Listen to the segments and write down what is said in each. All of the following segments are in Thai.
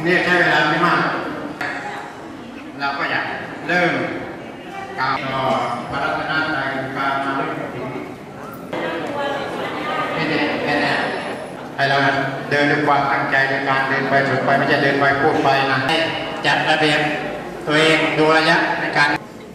นี่ใช้เวลาไม่มากเราก็อยากเริ่มการต่อพระรัตนตรัยการมาเริ่มถึงไม่ได้แค่นั้นให้เราเดินด้วยความตั้งใจในการเดินไปสุดไปไม่ใช่เดินไปพูดไปนะจัดระเบียบตัวเองดูระยะในการ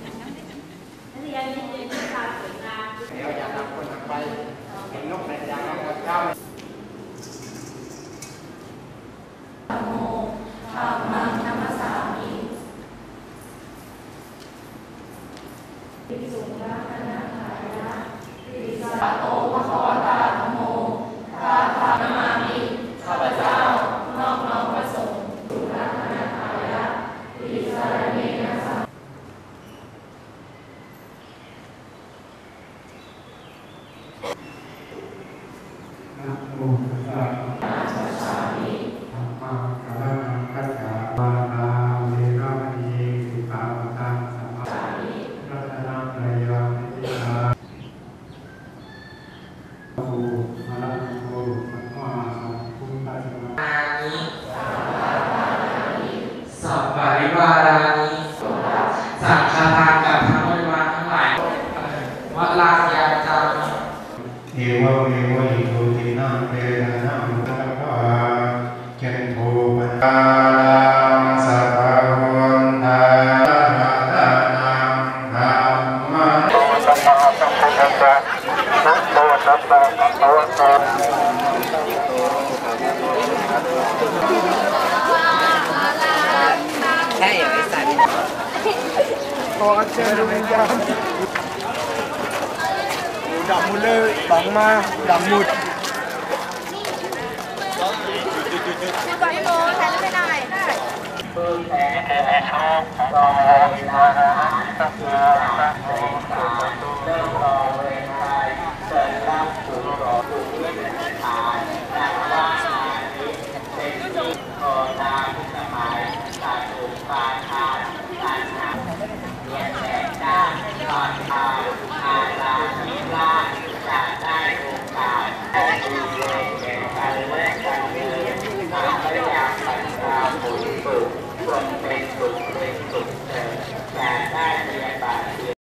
สัพปริวารานิสังฆทานกับทั้งบริวารทั้งหลายวัดลานยาจามิเอวะเมวะอิโตตินังเวนะนังสัพพะเจนโทปะตาสัพพะวันตานาตานังธรรมะโตสัมมาสัมพุทธัสสะนะโมตัสสะภะคะวะโตใช่เหรอไอ้สัตว์ขอเชิญดวงวิญญาณดับมุดเลยบังมาดับมุดดูก่อนโตแทนไม่ได้ได้